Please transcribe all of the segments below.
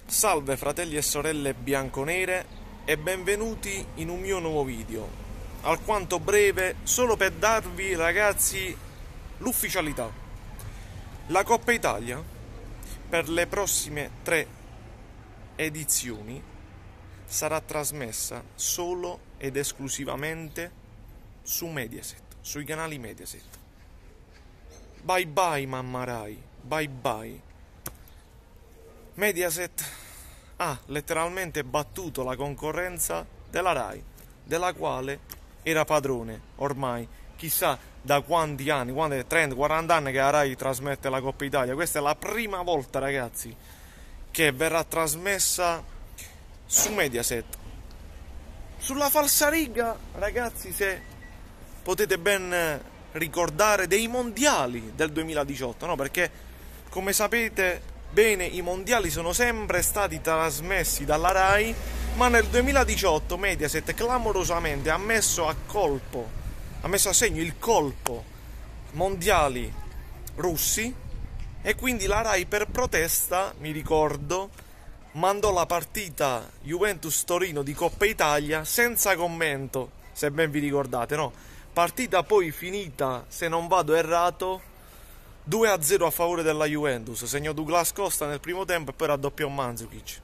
Salve fratelli e sorelle bianconere e benvenuti in un mio nuovo video, alquanto breve, solo per darvi ragazzi l'ufficialità. La Coppa Italia per le prossime 3 edizioni sarà trasmessa solo ed esclusivamente su Mediaset, sui canali Mediaset. Bye bye Mamma Rai, bye bye. Mediaset ha letteralmente battuto la concorrenza della Rai, della quale era padrone ormai chissà da quanti anni, 30, 40 anni che la Rai trasmette la Coppa Italia. Questa è la prima volta, ragazzi, che verrà trasmessa su Mediaset. Sulla falsariga, ragazzi, se potete ben ricordare, dei mondiali del 2018, no? Perché, come sapete bene, i mondiali sono sempre stati trasmessi dalla Rai, ma nel 2018 Mediaset clamorosamente ha messo a segno il colpo mondiali russi, e quindi la Rai per protesta, mi ricordo, mandò la partita Juventus-Torino di Coppa Italia senza commento, se ben vi ricordate, no? Partita poi finita, se non vado errato, 2-0 a favore della Juventus, segnò Douglas Costa nel primo tempo e poi raddoppiò Mandzukic.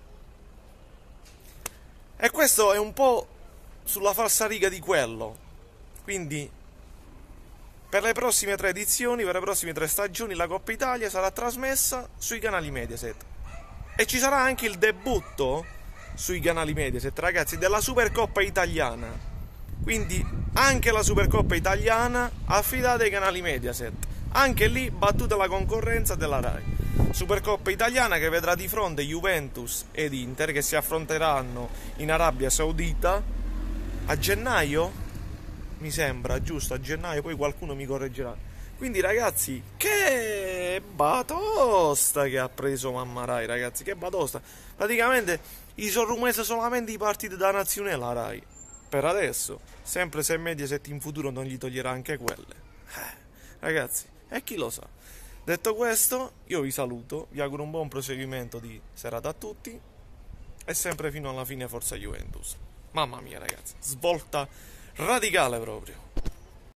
E questo è un po' sulla falsariga di quello. Quindi per le prossime 3 edizioni, per le prossime 3 stagioni, la Coppa Italia sarà trasmessa sui canali Mediaset. E ci sarà anche il debutto sui canali Mediaset, ragazzi, della Supercoppa italiana. Quindi anche la Supercoppa italiana affidata ai canali Mediaset. Anche lì battuta la concorrenza della Rai. Supercoppa italiana che vedrà di fronte Juventus ed Inter, che si affronteranno in Arabia Saudita a gennaio, mi sembra, giusto, a gennaio, poi qualcuno mi correggerà. Quindi ragazzi, che batosta che ha preso Mamma Rai, ragazzi, che batosta. Praticamente gli sono rumesse solamente i partiti da nazione la Rai. Per adesso, sempre se Mediaset in futuro non gli toglierà anche quelle. Ragazzi, e chi lo sa. Detto questo, io vi saluto, vi auguro un buon proseguimento di serata a tutti e sempre fino alla fine forza Juventus. Mamma mia ragazzi, svolta radicale proprio.